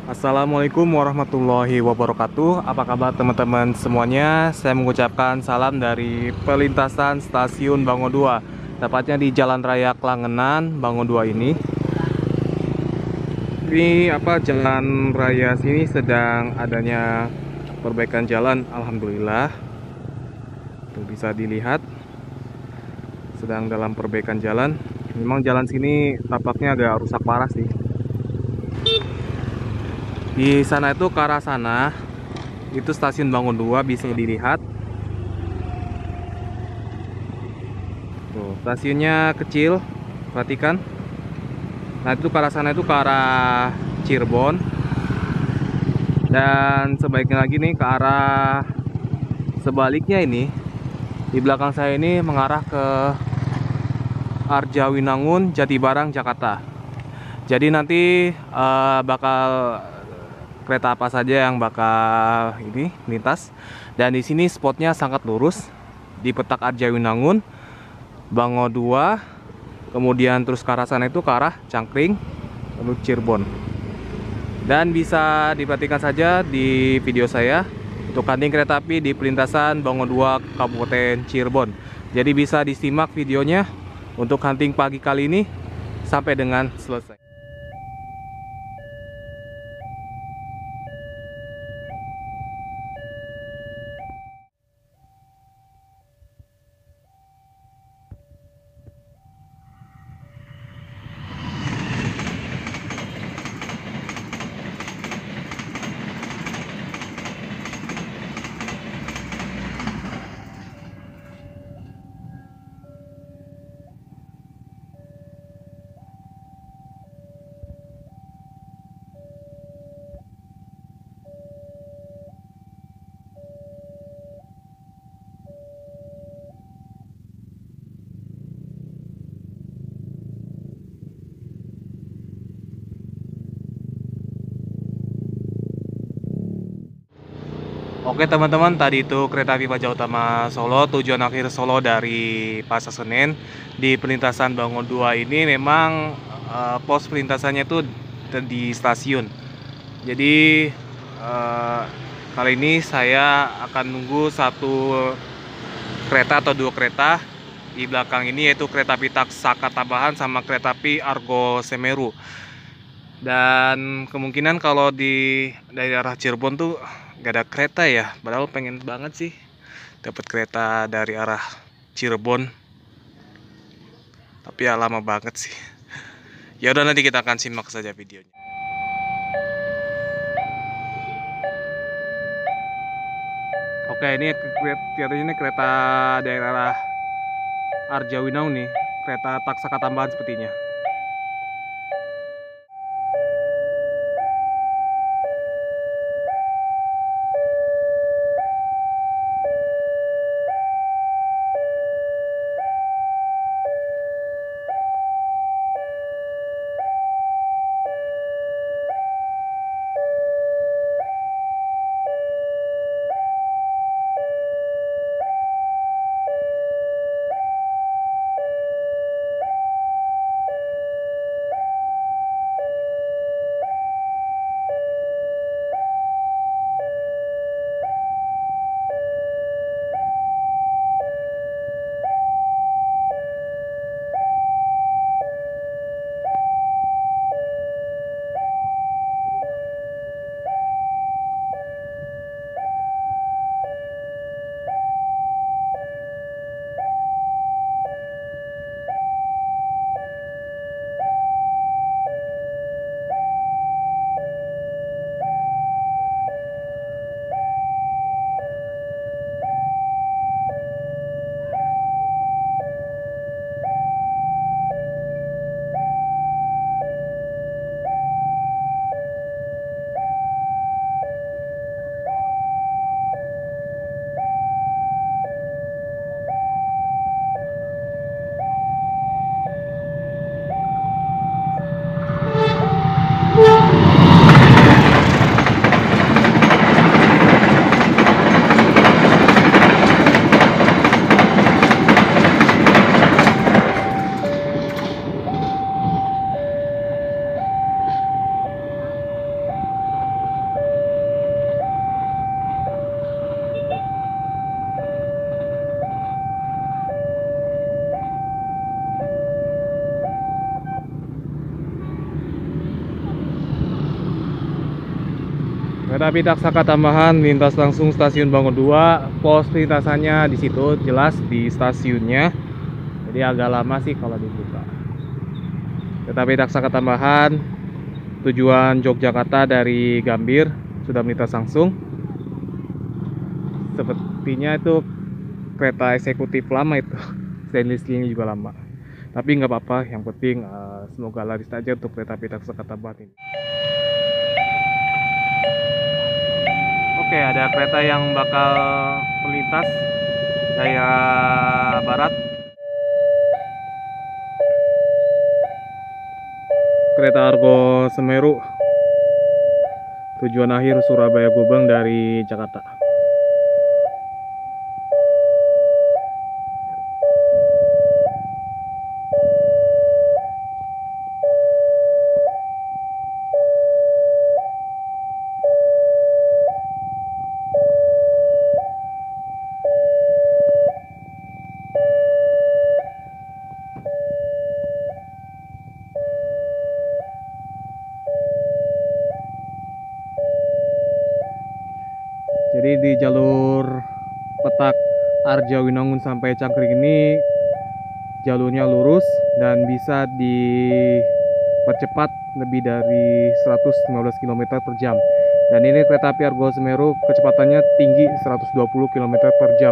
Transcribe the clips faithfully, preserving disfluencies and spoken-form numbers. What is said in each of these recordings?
Assalamualaikum warahmatullahi wabarakatuh. Apa kabar teman-teman semuanya? Saya mengucapkan salam dari pelintasan stasiun Bango dua, tepatnya di Jalan Raya Klangenan, Bango dua ini. Ini apa jalan raya sini sedang adanya perbaikan jalan, alhamdulillah. Tuh bisa dilihat sedang dalam perbaikan jalan. Memang jalan sini tampaknya agak rusak parah sih. Di sana itu ke arah sana itu stasiun Bangun dua, bisa dilihat. Tuh, stasiunnya kecil, perhatikan. Nah, itu ke arah sana itu ke arah Cirebon. Dan sebaiknya lagi nih ke arah sebaliknya ini. Di belakang saya ini mengarah ke Arjawinangun, Jatibarang, Jakarta. Jadi nanti uh, bakal kereta apa saja yang bakal ini lintas. Dan di sini spotnya sangat lurus di petak Arjawinangun, Bango dua, kemudian terus ke arah sana itu ke arah Cangkring, lalu Cirebon. Dan bisa diperhatikan saja di video saya untuk hunting kereta api di perlintasan Bango dua Kabupaten Cirebon. Jadi bisa disimak videonya untuk hunting pagi kali ini sampai dengan selesai. Oke teman-teman, tadi itu kereta api Paja Utama Solo, tujuan akhir Solo dari Pasar Senen. Di perlintasan Bango dua ini memang uh, pos perlintasannya itu di stasiun. Jadi uh, kali ini saya akan nunggu satu kereta atau dua kereta di belakang ini, yaitu kereta api Taksaka Tambahan sama kereta api Argo Semeru. Dan kemungkinan kalau di daerah Cirebon tuh gak ada kereta ya, padahal pengen banget sih dapat kereta dari arah Cirebon, tapi ya lama banget sih. Ya udah, nanti kita akan simak saja videonya. Oke, ini kelihatannya ini kereta daerah Arjawinangun nih, kereta Taksaka Tambahan sepertinya. Kereta api Taksaka tambahan lintas langsung stasiun Bangun dua. Pos lintasannya di situ jelas di stasiunnya. Jadi agak lama sih kalau dibuka. Kereta api Taksaka tambahan tujuan Yogyakarta dari Gambir sudah melintas langsung. Sepertinya itu kereta eksekutif lama itu. Stainless steel-nya juga lama. Tapi nggak apa-apa, yang penting uh, semoga laris aja untuk kereta api Taksaka tambahan ini. Oke, ada kereta yang bakal melintas daerah barat. Kereta Argo Semeru tujuan akhir Surabaya Gubeng dari Jakarta. Jadi di jalur Petak Arjawinangun sampai Cangkring ini jalurnya lurus dan bisa dipercepat lebih dari seratus lima belas kilometer per jam. Dan ini kereta api Argo Semeru kecepatannya tinggi seratus dua puluh kilometer per jam.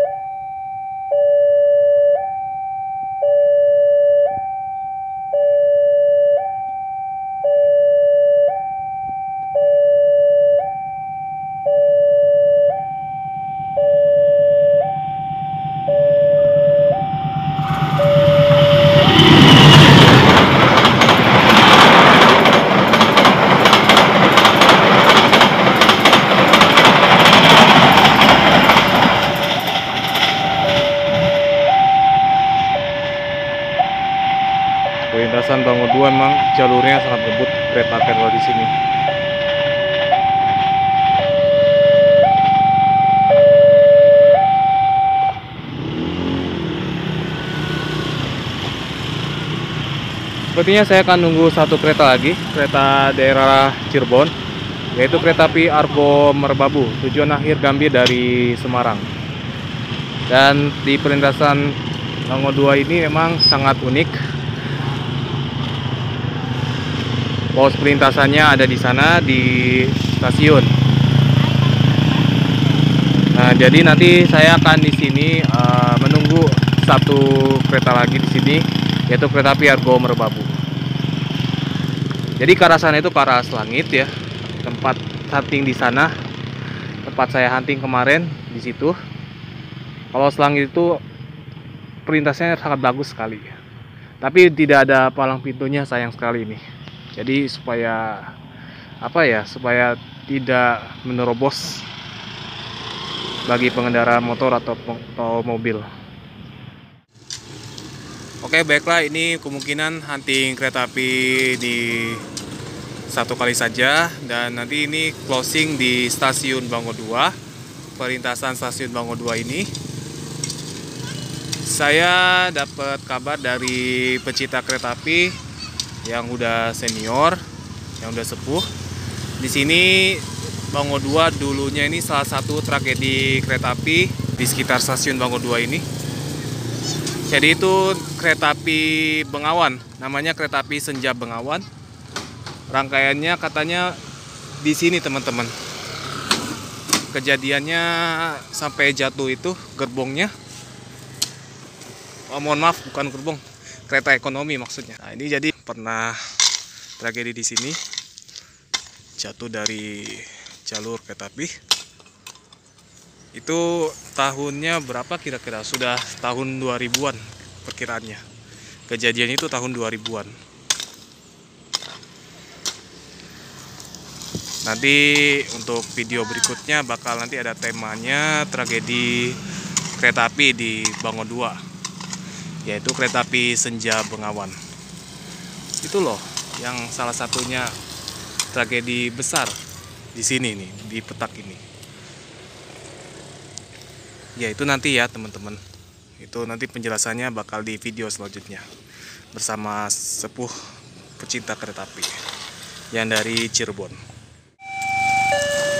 Lintasan Bangun dua memang jalurnya sangat ngebut kereta api di sini. Sepertinya saya akan nunggu satu kereta lagi, kereta daerah Cirebon, yaitu kereta api Argo Merbabu, tujuan akhir Gambir dari Semarang. Dan di perlintasan Bangun dua ini memang sangat unik. Pos perlintasannya ada di sana di stasiun. Nah, jadi nanti saya akan di sini uh, menunggu satu kereta lagi di sini, yaitu kereta api Argo Merbabu. Jadi ke arah sana itu ke arah Selangit ya, tempat hunting di sana, tempat saya hunting kemarin di situ. Kalau Selangit itu perlintasannya sangat bagus sekali, tapi tidak ada palang pintunya, sayang sekali ini. Jadi supaya apa ya, supaya tidak menerobos bagi pengendara motor atau, atau mobil. Oke, baiklah, ini kemungkinan hunting kereta api di satu kali saja, dan nanti ini closing di stasiun Bangun dua, perlintasan stasiun Bangun dua ini. Saya dapat kabar dari pecinta kereta api yang udah senior, yang udah sepuh. Di sini Bangun dua dulunya ini salah satu tragedi kereta api di sekitar stasiun Bangun dua ini. Jadi itu kereta api Bengawan, namanya kereta api Senja Bengawan. Rangkaiannya katanya di sini, teman-teman. Kejadiannya sampai jatuh itu gerbongnya. Oh, mohon maaf, bukan gerbong, kereta ekonomi maksudnya. Nah, ini jadi pernah tragedi di sini, jatuh dari jalur kereta api. Itu tahunnya berapa kira-kira? Sudah tahun dua ribuan perkiraannya. Kejadian itu tahun dua ribuan. Nanti untuk video berikutnya bakal nanti ada temanya tragedi kereta api di Bangun dua, yaitu kereta api Senja Bengawan. Itu loh yang salah satunya tragedi besar di sini nih, di Petak ini. Ya itu nanti ya teman-teman, itu nanti penjelasannya bakal di video selanjutnya bersama sepuh pecinta kereta api yang dari Cirebon.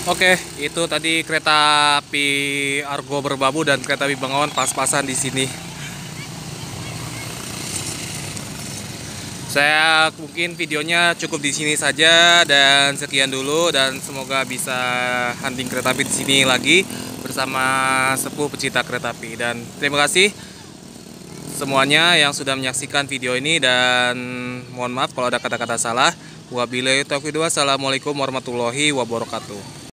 Oke, itu tadi kereta api Argo Merbabu dan kereta api Bengawan pas-pasan di sini. Saya mungkin videonya cukup di sini saja dan sekian dulu, dan semoga bisa hunting kereta api di sini lagi bersama sepuh pecinta kereta api. Dan terima kasih semuanya yang sudah menyaksikan video ini, dan mohon maaf kalau ada kata-kata salah. Wabillahi taufiq, wassalamualaikum warahmatullahi wabarakatuh.